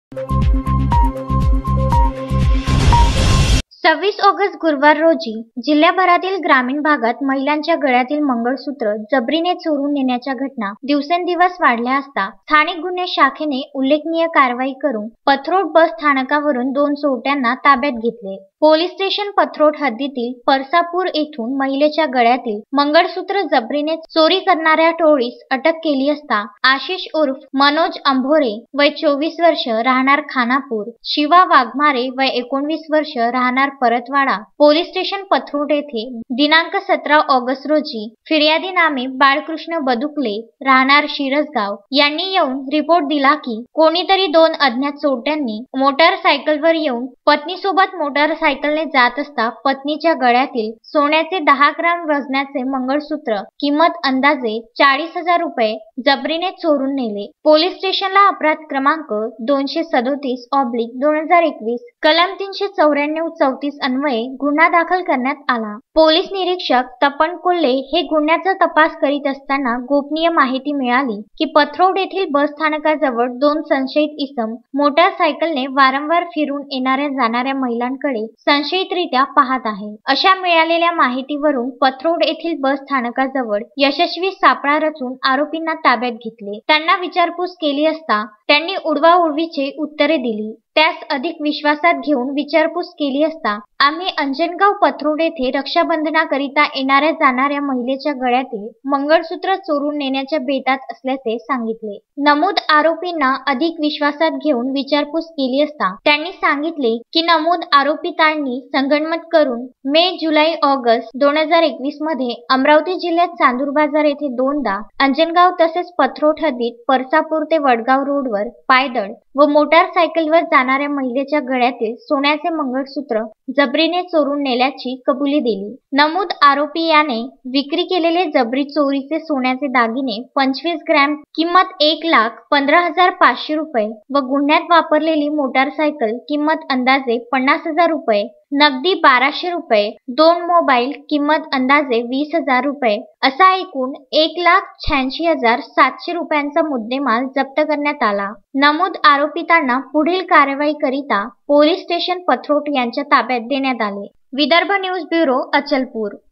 26 August गुरुवार रोजी जिल्ह्याभरातील ग्रामीण भागात महिलांच्या गळ्यातील मंगळसूत्र जबरीने चोरून नेण्याच्या घटना दिवसेंदिवस वाढल्या असता स्थानिक गुन्हे शाखेने उल्लेखनीय कारवाई करून पथरोड बस स्थानकावरून 2 चोरट्यांना ताब्यात घेतले। पोलीस स्टेशन पथरोड हद्दीतील परसापूर येथून महिलेच्या गळ्यातील मंगळसूत्र जबरीने चोरी करणाऱ्या टोळीस अटक केली असता आशिष उर्फ मनोज अंभोरे वय 24 वर्ष राहणार खानापूर, शिवा वाघमारे वय 19 वर्ष राहणार परतवाडा पोलीस स्टेशन पथरोड येथे दिनांक 17 ऑगस्ट रोजी फिर्यादी नामे बाळकृष्ण बदुकले राहणार शिरसगाव यांनी येऊन रिपोर्ट दिला की कोणीतरी 2 अज्ञात चोरट्यांनी मोटारसायकलवर येऊन पत्नीसोबत मोटारसायकलने जात असता पत्नीच्या गळ्यातील सोन्याचे 10 ग्राम वजनाचे मंगळसूत्र किंमत अंदाजे 40,000 रुपये जबरीने चोरून नेले। पोलीस स्टेशनला अपराध क्रमांक 237/2021 कलम 394-34 अन्वये गुन्हा दाखल करण्यात आला। पोलीस निरीक्षक तपन कोल्हे हे गुन्ह्याचा तपास करीत असताना गोपनीय माहिती मिळाली की पथरोड येथील बस स्थानकाजवळ 2 संशयित इसम मोटारसायकलने वारंवार फिरून येणाऱ्या जाणाऱ्या महिलांकडे संशयितरित्या पाहत आहे। अशा मिळालेल्या माहितीवरून पथरोड येथील बस स्थानकाजवळ यशस्वी सापळा रचून आरोपींना ताब्यात घेतले। त्यांना विचारपूस केली असता त्यांनी उडवाउडवीची उत्तरे दिली। त्यास अधिक विश्वासात घेऊन विचारपूस केली असता आम्ही अंजनगाव पथरोड येथे रक्षाबंधनाकरिता येणाऱ्या जाणाऱ्या महिलेच्या गळ्यातील मंगळसूत्र चोरून नेण्याच्या बेतात असल्याचे सांगितले। नमूद आरोपींना अधिक विश्वासात घेऊन विचारपूस केली असता त्यांनी सांगितले की नमूद आरोपितांनी संगनमत करून मे, जुलै, ऑगस्ट 2021 मध्ये अमरावती जिल्ह्यात चांदूर बाजार येथे 2दा अंजनगाव तसेच पथरोड हद्दीत परसापूर ते वडगाव रोडवर पायदळ व मोटारसायकलवर जाणाऱ्या महिलेच्या गळ्यातील सोन्याचे मंगळसूत्र जबरीने चोरून नेल्याची कबुली दिली। नमूद आरोपी याने विक्री केलेले जबरी चोरीचे सोन्याचे दागिने 25 ग्रॅम किंमत 1,15,500 रुपये व गुन्ह्यात वापरलेली मोटारसायकल किंमत अंदाजे 50,000 रुपये, नगदी 1200 रुपये, 2 मोबाईल किंमत अंदाजे 20,000 रुपये असा एकूण 1,86,700 रुपयांचा मुद्देमाल जप्त करण्यात आला। नमूद आरोपितांना पुढील कारवाई करिता पोलीस स्टेशन पथरोड यांच्या ताब्यात देण्यात आले। Vidarbha news bureau, Achalpur.